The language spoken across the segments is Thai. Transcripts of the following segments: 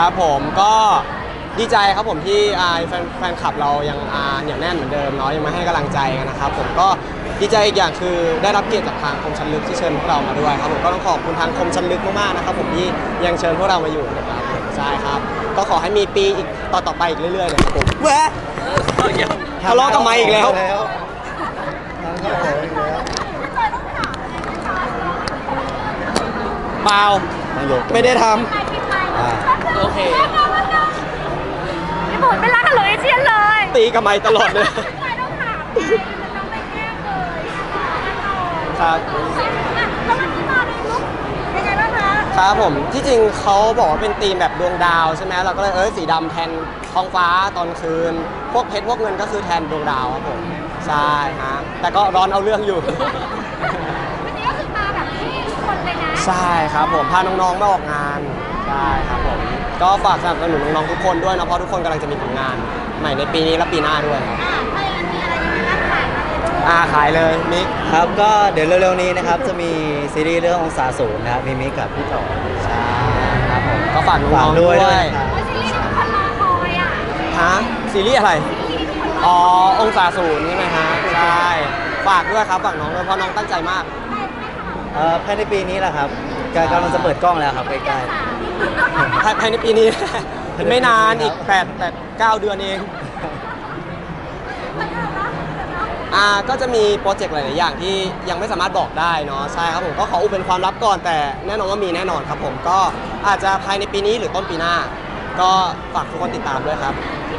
ครับผมก็ดีใจครับผมที่แฟนคลับเรายังเหนียวแน่นเหมือนเดิมเนาะยังมาให้กำลังใจกันนะครับผมก็ดีใจอีกอย่างคือได้รับเกียรติจากทางคมชันลึกที่เชิญพวกเรามาด้วยครับผมก็ต้องขอบคุณทางคมชันลึกมากๆนะครับผมที่ยังเชิญพวกเรามาอยู่นะครับใช่ครับก็ขอให้มีปีอีกต่อไปอีกเรื่อยๆเลยครับผมแหวะทะเลาะกันมาอีกแล้วเปล่าไม่ได้ทำโอเคพี่บุญไม่รักกันเลยเชียนเลยตีกับไม้ตลอดเลยไม่ต้องถามน้องไปแก้เลยครับแล้ววันนี้มาในลุคยังไงบ้างคะครับผมที่จริงเขาบอกว่าเป็นธีมแบบดวงดาวใช่ไหมเราก็เลยสีดำแทนท้องฟ้าตอนคืนพวกเพชรพวกเงินก็คือแทนดวงดาวครับผมใช่ฮะแต่ก็ร้อนเอาเรื่องอยู่วันนี้ก็คือมาแบบที่ทุกคนเลยนะใช่ครับผมพาน้องๆมาออกงานใช่ครับผมก็ฝากสนับสนุนน้องๆทุกคนด้วยนะเพราะทุกคนกำลังจะมีผลงานใหม่ในปีนี้และปีหน้าด้วยครับมีอะไรยังไงบ้างขายมาเลยด้วยขายเลยมิกครับก็เดี๋ยวเร็วๆนี้นะครับจะมีซีรีส์เรื่ององศาศูนย์นะครับมีมิกกับพี่ต่อใช่ครับผมก็ฝากน้องๆด้วยซีรีส์ที่คนรอคอยอ่ะฮะซีรีส์อะไรอ๋อองศาศูนย์ใช่ไหมฮะใช่ฝากด้วยครับฝากน้องด้วยเพราะน้องตั้งใจมากภายในปีนี้แหละครับกำลังจะเปิดกล้องแล้วครับใกล้ภายในปีนี้ ไม่นานอีก9 เดือนเองก็จะมีโปรเจกต์หลายๆอย่างที่ยังไม่สามารถบอกได้เนาะใช่ครับผมก็ขออุบเป็นความลับก่อนแต่แน่นอนว่ามีแน่นอนครับผมก็อาจจะภายในปีนี้หรือต้นปีหน้าก็ฝากทุกคนติดตามด้วยครับ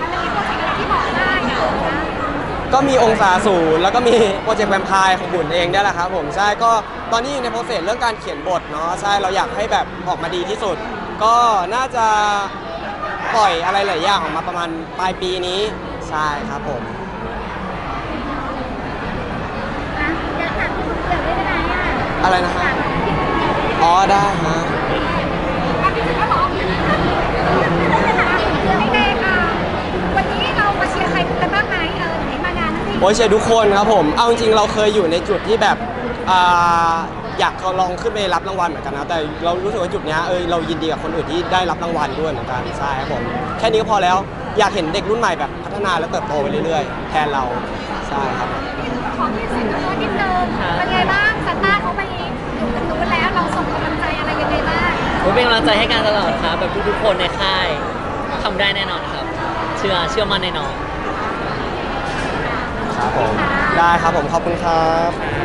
ก็มีองศาศูนย์แล้วก็มีโปรเจกต์แวมไพร์ของบุญเองได้แหละครับผมใช่ก็ตอนนี้อยู่ในโปรเซสเรื่องการเขียนบทเนาะใช่เราอยากให้แบบออกมาดีที่สุดก็น่าจะปล่อยอะไรหลายอย่างออกมาประมาณปลายปีนี้ใช่ครับผมอะไรนะฮะอ๋อได้ฮะวันนี้เรามาเชียร์ใครกันบ้างไหมเห็นมางานโอ้ยเชียร์ทุกคนครับผมเอาจริงๆเราเคยอยู่ในจุดที่แบบอยากลองขึ้นไปรับรางวัลเหมือนกันนะแต่เรารู้สึกว่าจุดนี้เรายินดีกับคนอื่นที่ได้รับรางวัลด้วยเหมือนกันใช่ครับผมแค่นี้ก็พอแล้วอยากเห็นเด็กรุ่นใหม่แบบพัฒนาและเติบโตไปเรื่อยๆแทนเราใช่ครับของที่สิงคโปร์นิดนึงเป็นไงบ้างซันต้าเขาไปอยู่กันนู้นแล้วเราส่งกำลังใจอะไรยังไงบ้างผมเป็นกำลังใจให้การตลอดครับแบบทุกๆคนในค่ายทำได้แน่นอนครับเชื่อมั่นแน่นอนครับผมได้ครับผมขอบคุณครับ